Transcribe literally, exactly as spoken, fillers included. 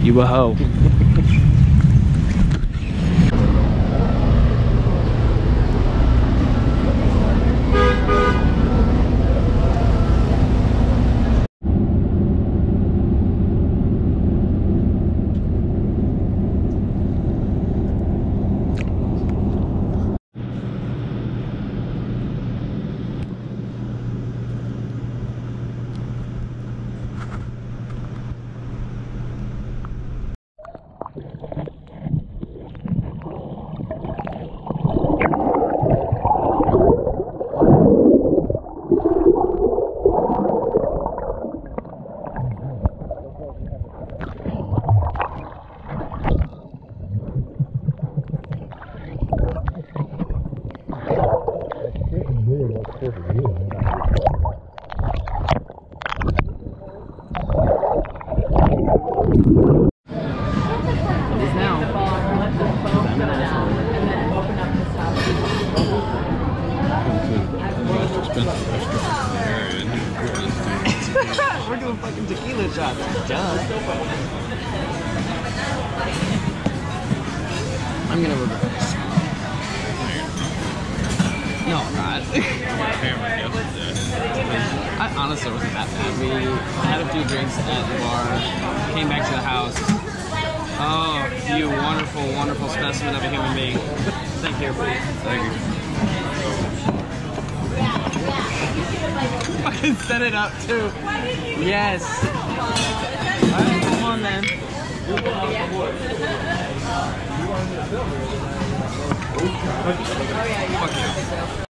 You a hoe. We're doing fucking tequila shots. Duh. I'm gonna regret this. No, I'm not. I honestly wasn't that bad. We had a few drinks at the bar, came back to the house. Oh, you wonderful, wonderful specimen of a human being. Thank you. Thank you. Fucking set it up too. Yes. Alright, come on then. Fuck you.